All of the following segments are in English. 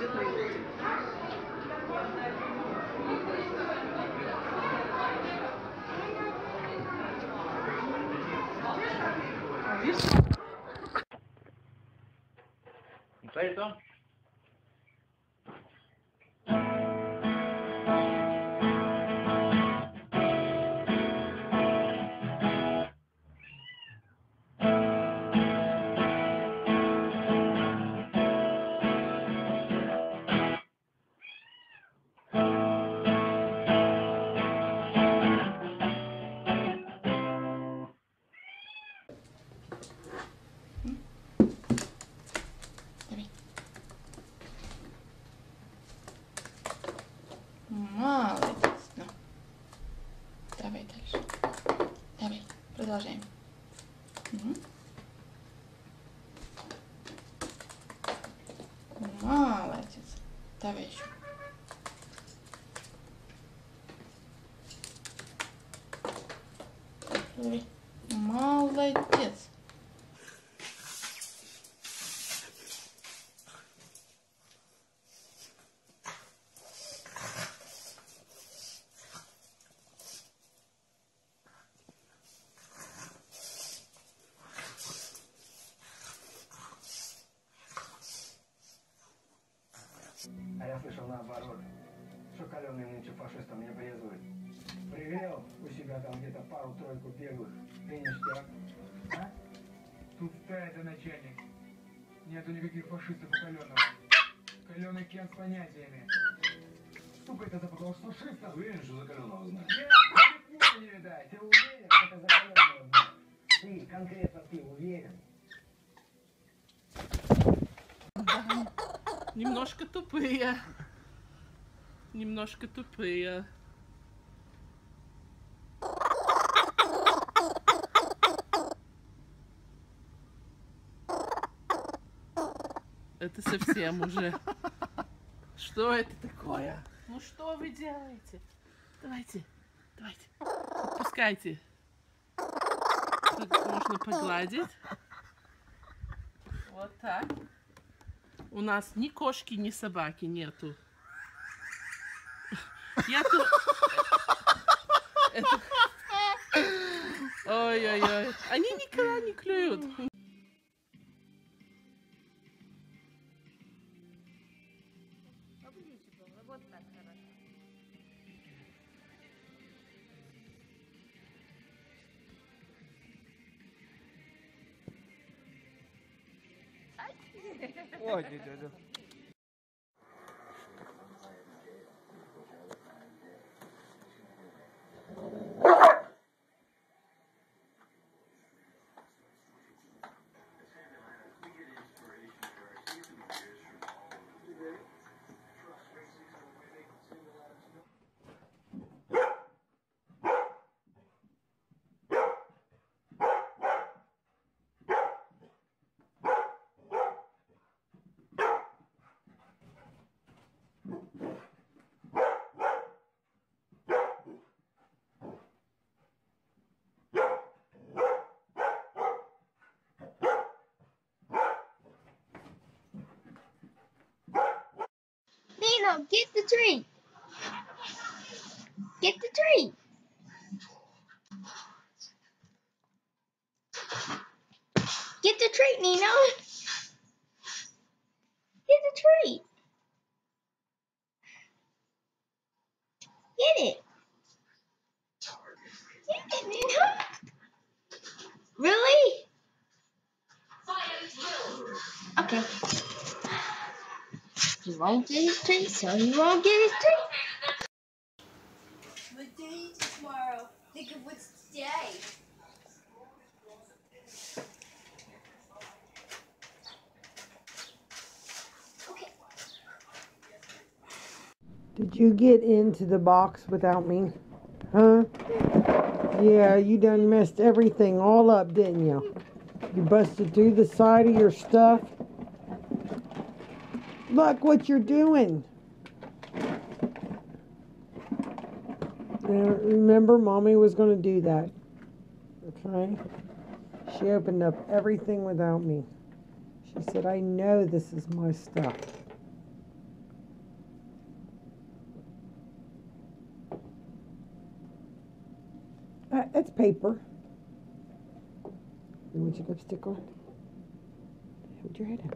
будет на YouTube. Пойдем. Молодец. Ну. Давай дальше. Давай, продолжаем. Угу. Молодец. Давай еще. Давай. Молодец. А я слышал наоборот, что Каленый нынче фашистам не брезгует. Пригрел у себя там где-то пару-тройку беглых. Ты ништяк. А? Тут стая-то начальник. Нету никаких фашистов у Каленого. Каленый Кент с понятиями. Сука, это запугал фашистов. Уверен, что за Каленого знаешь? Я не видать. Ты уверен, что это за Каленого знаешь? Ты, конкретно ты уверен? Немножко тупые. Немножко тупые. Это совсем уже. Что это такое? Ну что вы делаете? Давайте, давайте. Отпускайте. Тут можно погладить. Вот так. У нас ни кошки, ни собаки нету. Я тут... Ой-ой-ой. Они никогда не клюют. Ой, дядя. Nino, get the tree. Get the tree. Get the treat, Nino. Get the treat. Get it. Get it, Nino. Really? Okay. He won't get his treat, so he won't get his treat. What day is it tomorrow? Think of what's today. Okay. Did you get into the box without me? Huh? Yeah, you done messed everything all up, didn't you? You busted through the side of your stuff. Look what you're doing. Now, remember, Mommy was going to do that. Okay? She opened up everything without me. She said, I know this is my stuff. paper. You want your lipstick on? Hold your head up.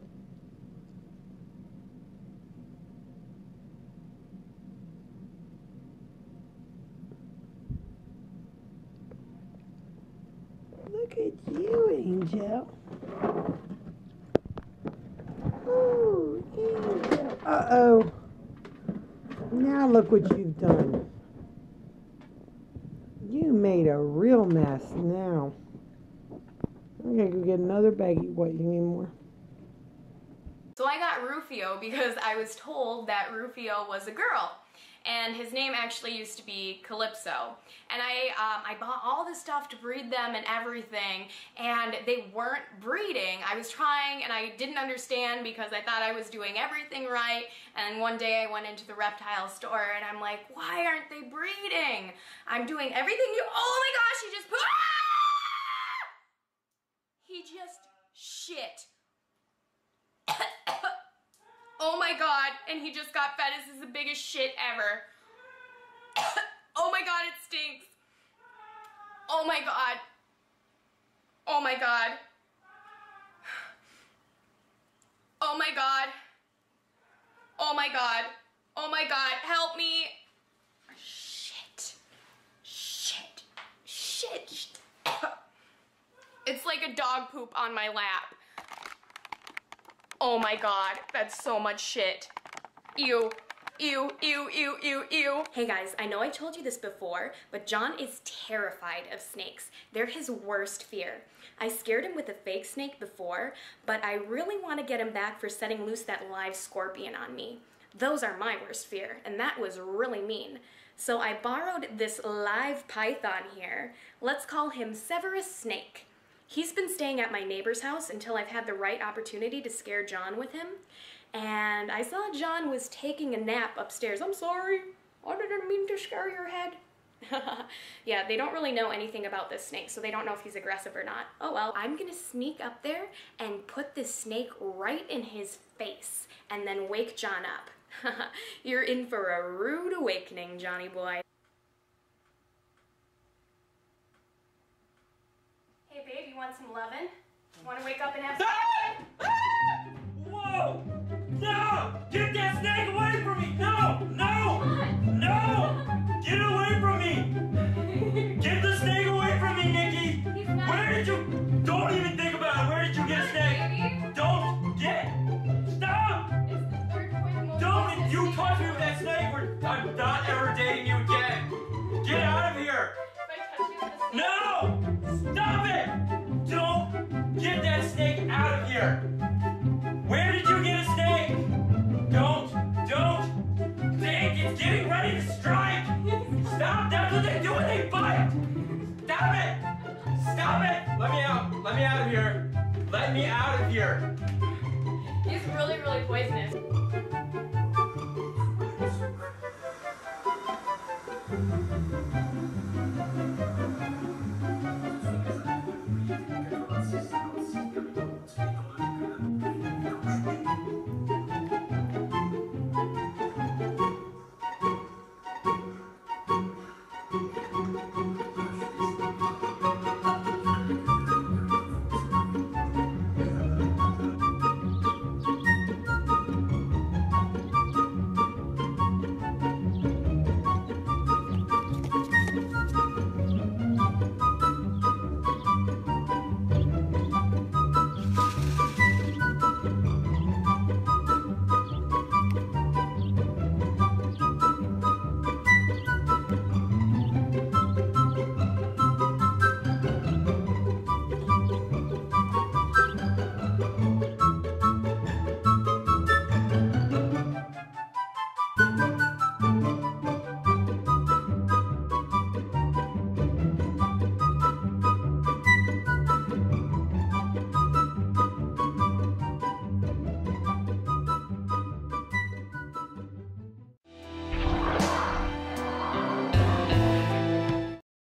Look at you, Angel. Oh, Angel. Uh-oh. Now look what you've done. You made a real mess now. I'm gonna go get another baggie. What, you need more? So I got Rufio because I was told that Rufio was a girl. And his name actually used to be Calypso. And I bought all this stuff to breed them and everything, and they weren't breeding. I was trying and I didn't understand because I thought I was doing everything right, and one day I went into the reptile store and I'm like, why aren't they breeding? I'm doing everything oh my gosh, he just He just shit. Oh my god, and he just got fed. This is the biggest shit ever. Oh my god, it stinks. Oh my god. Oh my god. Oh my god. Oh my god. Oh my god, help me. Shit. Shit. Shit. It's like a dog poop on my lap. Oh my god, that's so much shit. Ew. Ew, ew, ew, ew, ew. Hey guys, I know I told you this before, but John is terrified of snakes. They're his worst fear. I scared him with a fake snake before, but I really want to get him back for setting loose that live scorpion on me. Those are my worst fear, and that was really mean. So I borrowed this live python here. Let's call him Severus Snake. He's been staying at my neighbor's house until I've had the right opportunity to scare John with him. And I saw John was taking a nap upstairs. I'm sorry, I didn't mean to scare your head. Yeah, they don't really know anything about this snake, so they don't know if he's aggressive or not. Oh well, I'm gonna sneak up there and put this snake right in his face and then wake John up. You're in for a rude awakening, Johnny boy. Hey babe, you want some lovin'? Want to wake up and have some? Whoa! No! Get down!